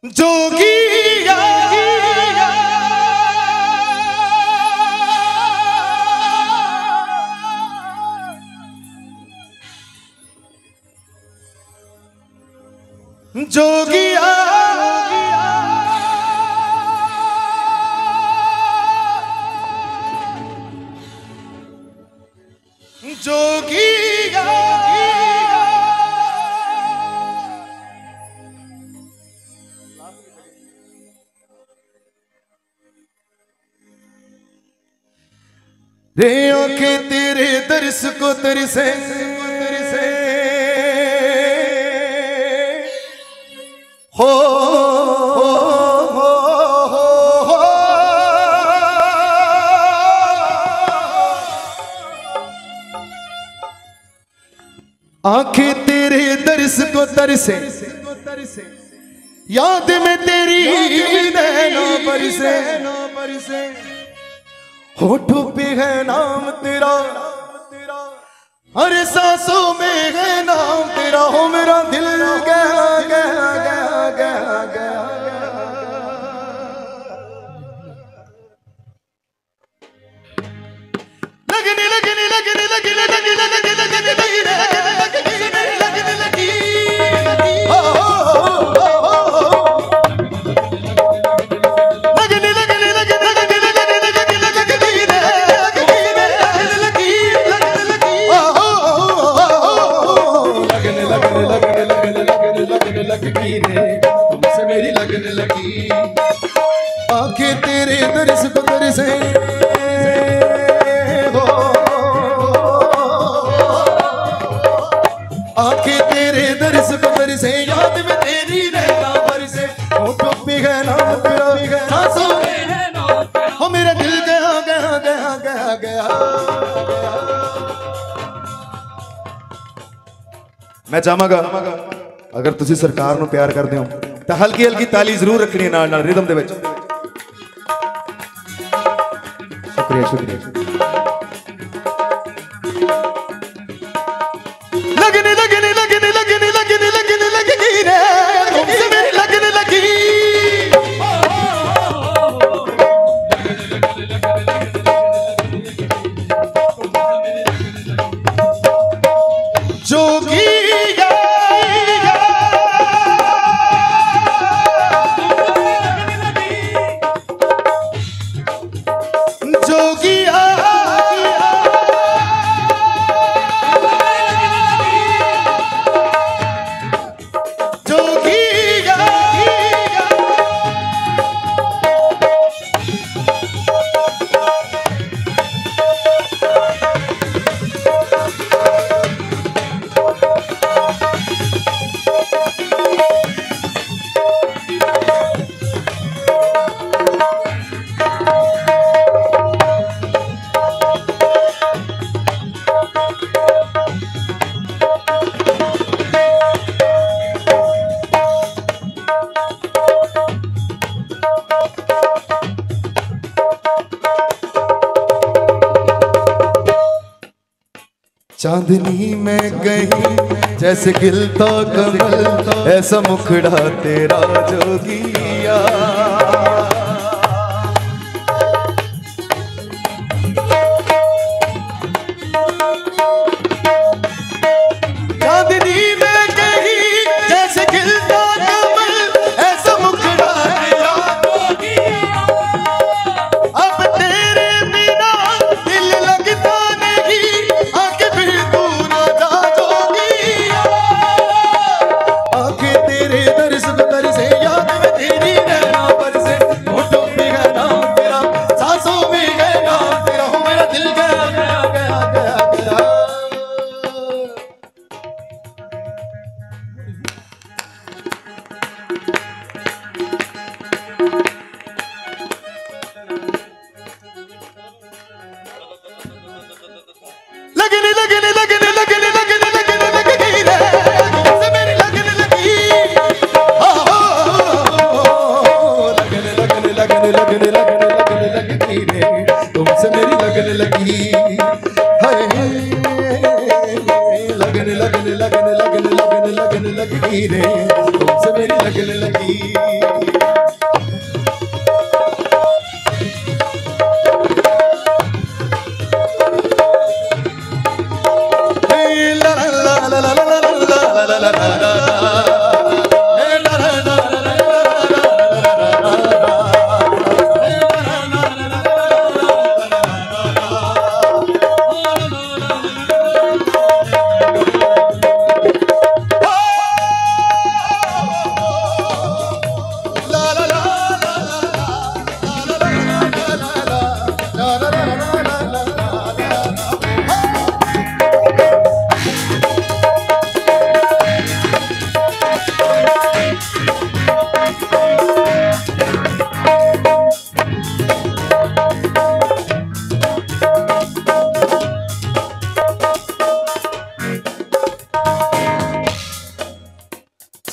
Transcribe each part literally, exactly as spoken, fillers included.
जोगिया जोगिया जोगिया रे आंखें तेरे दर्श को तरसे हो हो हो हो आंखें तेरे दर्श को तरसे याद में तेरी नैना बरसे होठों पे है नाम तेरा हर सांसों में है नाम तेरा हो मेरा दिल गया गया गया गया गया लगने लगने लगने लगने लगने लगने लगने लगने लगने लगी तुमसे मेरी लगने लगी आंखें तेरे दर्श को तरसे हो आंखें तेरे दर्श को तरसे याद में तेरी नैना बरसे होठों पे है नाम तेरा सांसों में है नाम तेरा हो मेरा दिल गया गया गया गया गया मैं चाहांगा अगर तुसी सरकार नूं प्यार करदे हो तो हल्की हल्की ताली जरूर रखनी है नाल नाल रिदम दे विच। शुक्रिया शुक्रिया लगने लगने लगने लगने लगने लगने लगी रे तुमसे मेरी लगने लगी जोगी चांदनी में गई जैसे खिलता कमल ऐसा मुखड़ा तेरा जोगिया चांदनी में गई जैसे खिलता कमल ऐसा मुखड़ा तेरा जोगिया अब तेरे बिना दिल लगता नहीं तुमसे मेरी लगने लगी लगने लगने लगने लगने लगने लगने लगी रे तुमसे मेरी लगने लगी।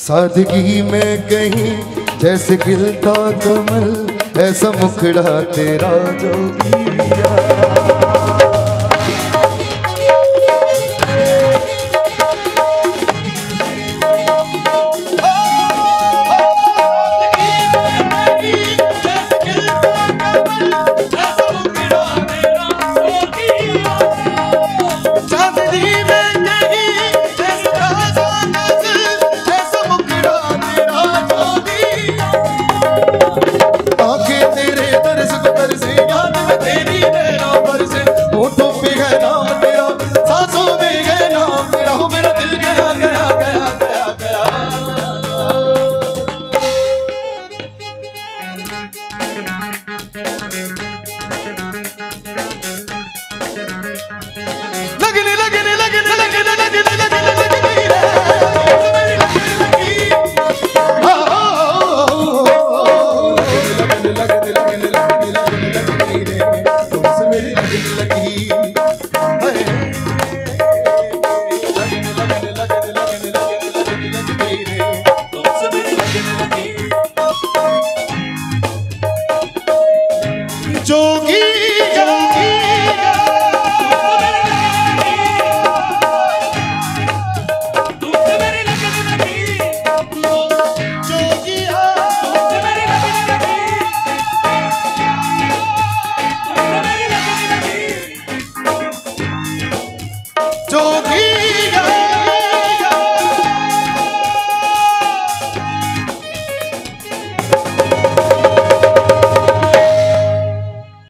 सादगी में कहीं जैसे खिलता कमल, ऐसा मुखड़ा तेरा जोगिया।